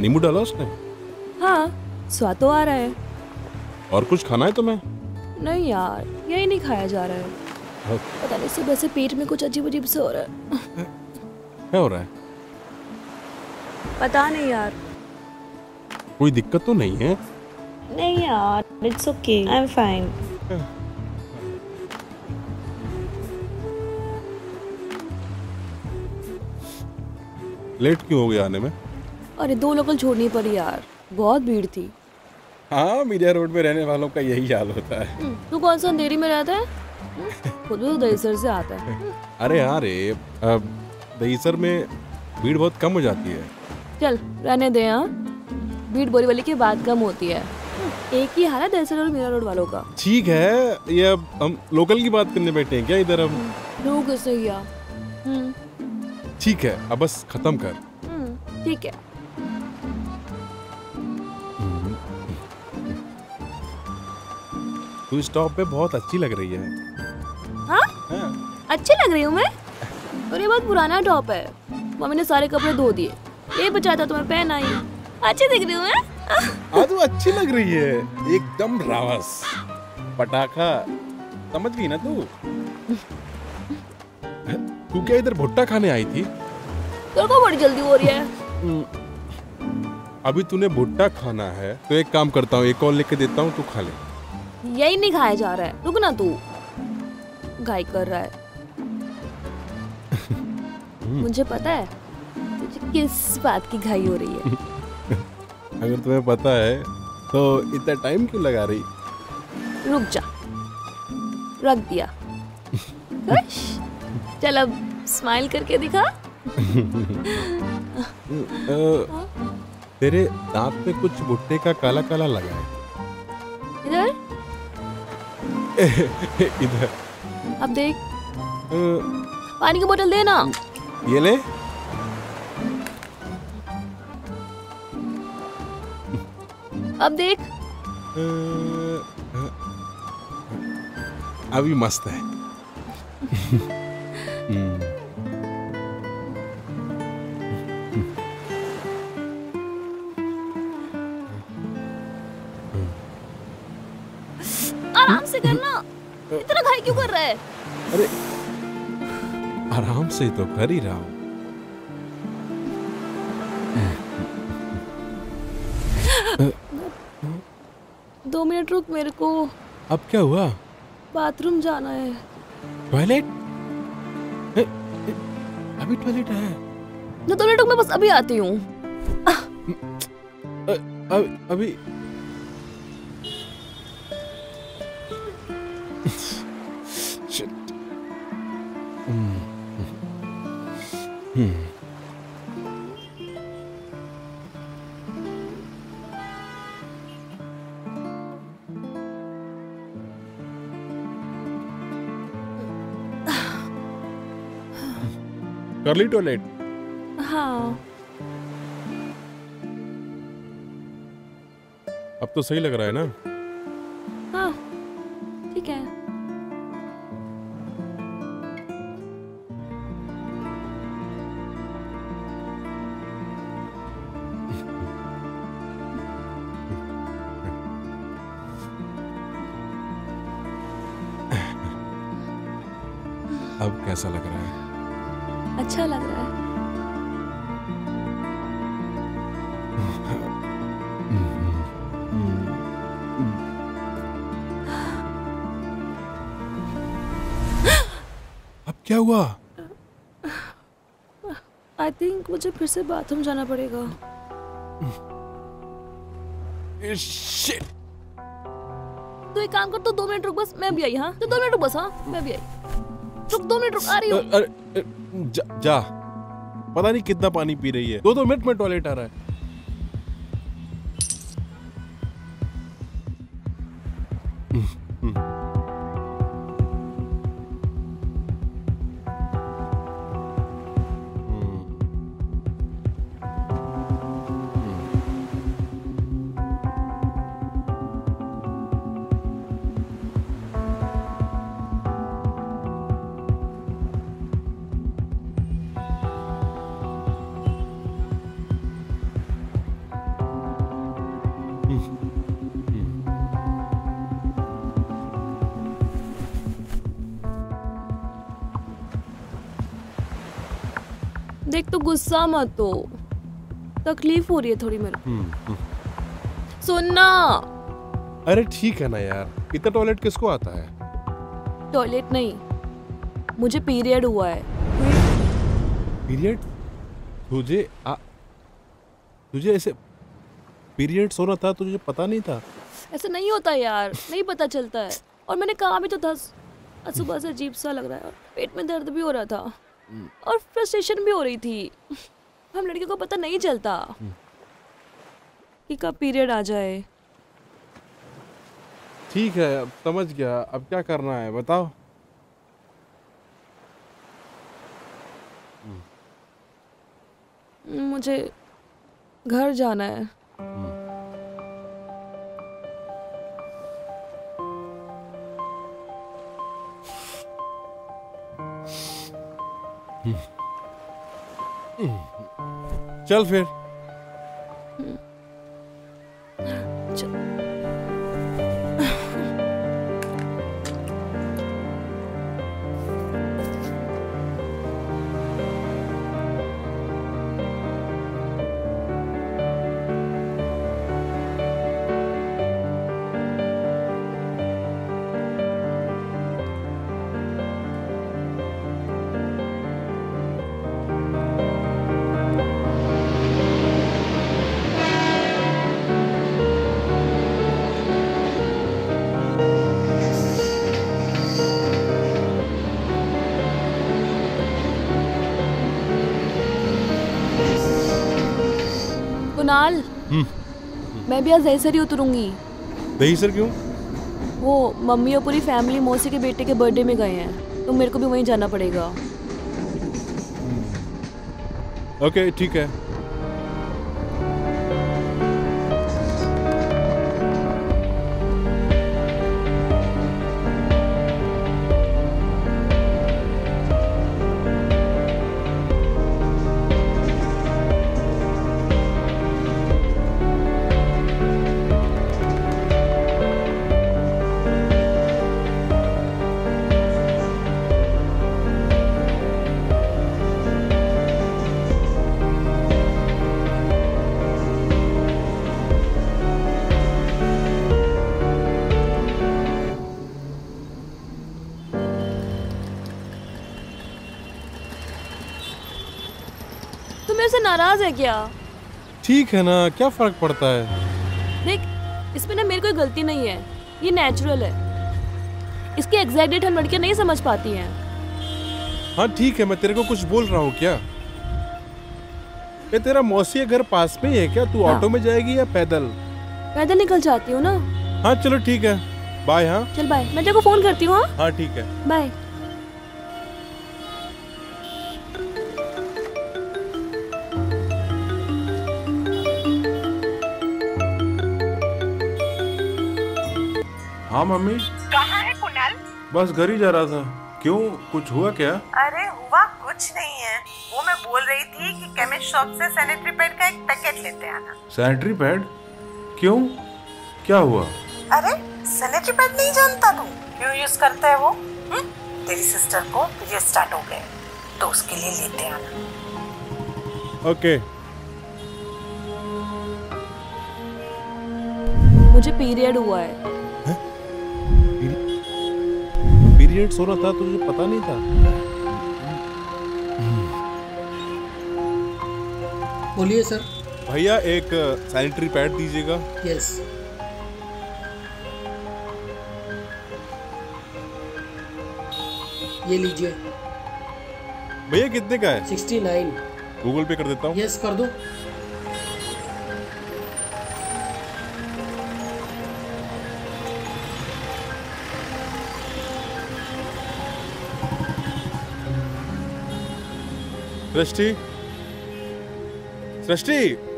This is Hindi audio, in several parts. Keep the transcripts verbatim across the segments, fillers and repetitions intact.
नींबू डाला उसने? हाँ, स्वाद तो आ रहा है। और कुछ खाना है तुम्हें? नहीं यार, यही नहीं खाया जा रहा है। पता नहीं सुबह से पेट में कुछ अजीब अजीब से हो रहा है। क्या हो रहा है? पता नहीं यार। कोई दिक्कत तो नहीं है? नहीं यार, it's okay, I am fine. Late क्यों हो गया आने में? अरे दो लोकल छोड़नी पड़ी यार, बहुत भीड़ थी। हाँ, मीडिया रोड में रहने वालों का यही हाल होता है। तू कौन सा अंधेरी में रहता है? खुद भी तो दहीसर से आता है। अरे हाँ रे, दहीसर में भीड़ बहुत कम हो जाती है। चल रहने दे। यहाँ भीड़ बोरीवली के बाद कम होती है। एक ही हाल है दहीसर और मीरा रोड वालों का। ठीक है, ये अब हम लोकल की बात करने बैठे हैं क्या इधर हम? लोग किसने किया? ठीक है, अब बस खत्म कर। ठीक है। तू स्टॉप पे बहुत अच्छी लग रही है। हाँ? हाँ। अच्छी लग रही हूँ मैं? और ये बहुत पुराना टॉप है, मम्मी ने सारे कपड़े धो दिए, ये बचा था तुम्हें पहना ही। अच्छी दिख रही हूँ मैं? हाँ, तू अच्छी लग रही है, एकदम रावस पटाखा। समझ गई ना तू? तू क्या इधर भुट्टा खाने आई थी? तेरे को बड़ी जल्दी हो रही है। अभी तूने भुट्टा खाना है तो एक काम करता हूँ, एक और लेके देता हूँ, तू खा ले। यही नहीं खाया जा रहा है, रुक ना, तू घाई कर रहा है। मुझे पता है तुझे किस बात की घाई हो रही है। अगर तुम्हें पता है तो इतना टाइम क्यों लगा रही? रुक जा, रख दिया। खुश? चल अब स्माइल करके दिखा। तेरे दांत पे कुछ भुट्टे का काला काला लगा है। इधर इधर अब देख। पानी की बोतल दे ना। ये ले। अब देख। अभी मस्त है। आराम से करना, इतना घाई क्यों कर रहा है? अरे आराम से तो कर ही रहा हूँ। दो मिनट रुक, मेरे को अब क्या हुआ? बाथरूम जाना है। टॉयलेट? अभी टॉयलेट है? दो मिनट रुक, मैं बस अभी आती हूँ। अभी कर ली टॉयलेट? हाँ। अब तो सही लग रहा है ना? हाँ ठीक है। अब कैसा लग रहा है? अच्छा लग रहा है। अब क्या हुआ? आई थिंक मुझे फिर से बाथरूम जाना पड़ेगा। शिट। तो एक काम कर, तो दो मिनट रुक बस, मैं भी आई। हाँ तो दो मिनट रुक बस। हाँ मैं भी आई। रुक, दो मिनट रुक, आ रही हूँ। अरे जा, जा। पता नहीं कितना पानी पी रही है, दो दो मिनट में टॉयलेट आ रहा है। देख तो गुस्सा मत हो, तकलीफ हो रही है थोड़ी मेरे को। सुनना। अरे ठीक है ना यार, इतना टॉयलेट किसको आता है? टॉयलेट नहीं, मुझे पीरियड हुआ है। पीरियड? तुझे आ, तुझे ऐसे पीरियड्स होना था, तुझे पता नहीं था? ऐसा नहीं होता यार, नहीं पता चलता है। और मैंने कहा भी तो था, आज सुबह से अजीब सा लग रहा है और पेट में दर्द भी हो रहा था और फ्रस्ट्रेशन भी हो रही थी। हम लड़कियों को पता नहीं चलता कि कब पीरियड आ जाए। ठीक है, अब समझ गया। अब क्या करना है बताओ। मुझे घर जाना है। चल फिर। कुणाल, मैं भी आज दहीसर ही उतरूंगी। दहीसर क्यों? वो मम्मी और पूरी फैमिली मौसी के बेटे के बर्थडे में गए हैं, तो मेरे को भी वहीं जाना पड़ेगा। ओके ठीक है। तू मेरे से नाराज है क्या? ठीक है ना, क्या फर्क पड़ता है? देख, इसमें ना मेरी कोई गलती नहीं है, ये नेचुरल है। इसकी एग्जैक्ट डेट हम लड़कियां नहीं समझ पाती हैं। हाँ ठीक है, मैं तेरे को कुछ बोल रहा हूँ क्या? ये तेरा मौसी घर पास में ही है क्या? तू हाँ। ऑटो में जाएगी या पैदल? पैदल निकल जाती हूँ ना। हाँ चलो ठीक है, बाय। हाँ चल बाय, मैं तेरे को फोन करती हूँ। हाँ हाँ ठीक है, बाय। हाँ मम्मी। कहाँ है कुणाल? बस घर ही जा रहा था। क्यों, कुछ हुआ क्या? अरे हुआ कुछ नहीं है, वो मैं बोल रही थी कि केमिस्ट शॉप से सैनिटरी पैड का एक पैकेट लेते आना। Sanitary pad? क्यों, क्या हुआ? अरे सैनिटरी पैड नहीं जानता तू? क्यों यूज करता है वो? हुँ? तेरी सिस्टर को पीरियड स्टार्ट हो गए तो उसके लिए लेते आना। ओके। मुझे पीरियड हुआ है। पीरियड्स होना था, तुझे पता नहीं था? बोलिए सर। भैया एक सैनिटरी पैड दीजिएगा। यस। ये लीजिए। भैया कितने का है? Sixty nine. गूगल पे कर देता हूँ। यस कर दो। सृष्टि, सृष्टि,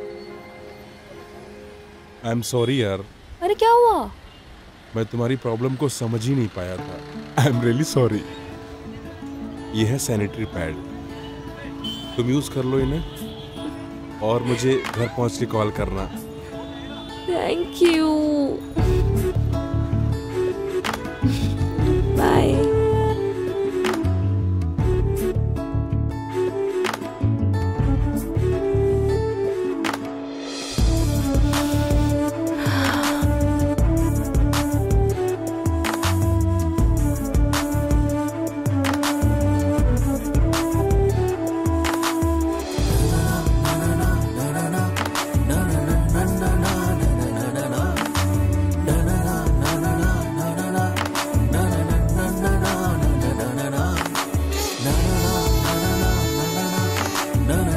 आई एम सॉरी यार। अरे क्या हुआ? मैं तुम्हारी प्रॉब्लम को समझ ही नहीं पाया था। I am really sorry. ये है सैनिटरी पैड, तुम यूज कर लो इन्हें और मुझे घर पहुंच के कॉल करना। Thank you. Bye. na na